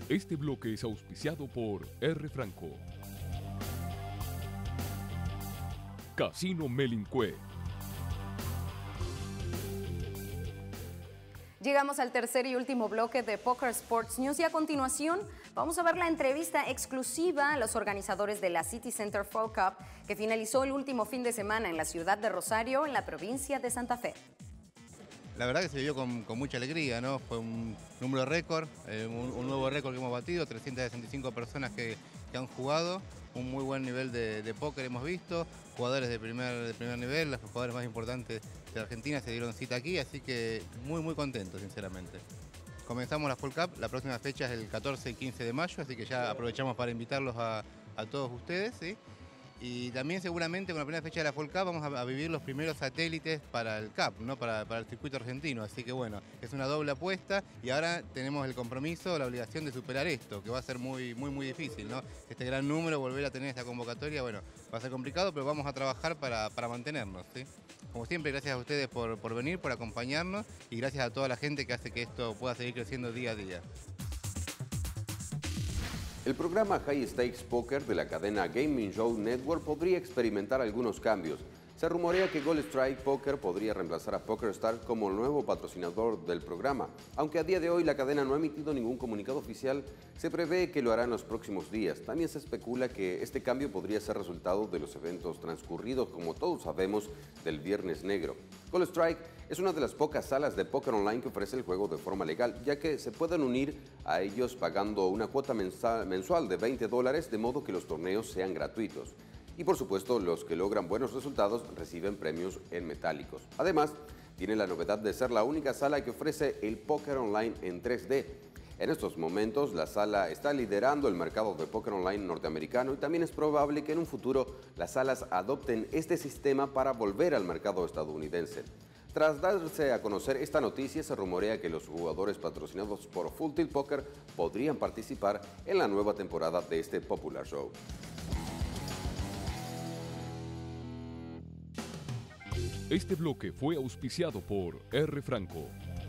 Este bloque es auspiciado por R. Franco, Casino Melincue. Llegamos al tercer y último bloque de Poker Sports News y a continuación vamos a ver la entrevista exclusiva a los organizadores de la City Center Folk Cup que finalizó el último fin de semana en la ciudad de Rosario, en la provincia de Santa Fe. La verdad que se vivió con mucha alegría, ¿no? Fue un número récord, un nuevo récord que hemos batido, 365 personas que han jugado, un muy buen nivel de póker hemos visto, jugadores de primer nivel, los jugadores más importantes de Argentina se dieron cita aquí, así que muy contentos, sinceramente. Comenzamos la Folk Cup, la próxima fecha es el 14 y 15 de mayo, así que ya aprovechamos para invitarlos a todos ustedes, ¿sí? Y también seguramente con la primera fecha de la Folk Cup vamos a vivir los primeros satélites para el Cup, ¿no? para el circuito argentino. Así que bueno, es una doble apuesta y ahora tenemos el compromiso, la obligación de superar esto, que va a ser muy difícil, ¿no? Este gran número, volver a tener esta convocatoria, bueno, va a ser complicado, pero vamos a trabajar para mantenernos, ¿sí? Como siempre, gracias a ustedes por venir, por acompañarnos y gracias a toda la gente que hace que esto pueda seguir creciendo día a día. El programa High Stakes Poker de la cadena Gaming Show Network podría experimentar algunos cambios. Se rumorea que Gold Strike Poker podría reemplazar a PokerStars como el nuevo patrocinador del programa. Aunque a día de hoy la cadena no ha emitido ningún comunicado oficial, se prevé que lo hará en los próximos días. También se especula que este cambio podría ser resultado de los eventos transcurridos, como todos sabemos, del Viernes Negro. Gold Strike es una de las pocas salas de póker online que ofrece el juego de forma legal, ya que se pueden unir a ellos pagando una cuota mensual de $20, de modo que los torneos sean gratuitos. Y por supuesto, los que logran buenos resultados reciben premios en metálicos. Además, tiene la novedad de ser la única sala que ofrece el póker online en 3D. En estos momentos, la sala está liderando el mercado de póker online norteamericano y también es probable que en un futuro las salas adopten este sistema para volver al mercado estadounidense. Tras darse a conocer esta noticia, se rumorea que los jugadores patrocinados por Full Tilt Poker podrían participar en la nueva temporada de este popular show. Este bloque fue auspiciado por R. Franco,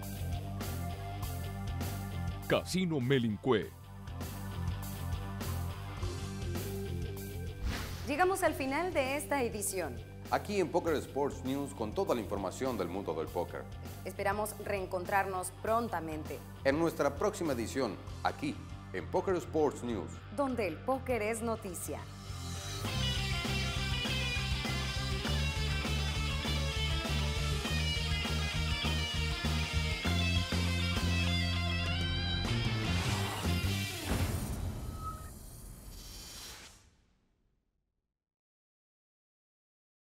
Casino Melincue. Llegamos al final de esta edición. Aquí en Poker Sports News con toda la información del mundo del póker. Esperamos reencontrarnos prontamente. En nuestra próxima edición, aquí en Poker Sports News, donde el póker es noticia.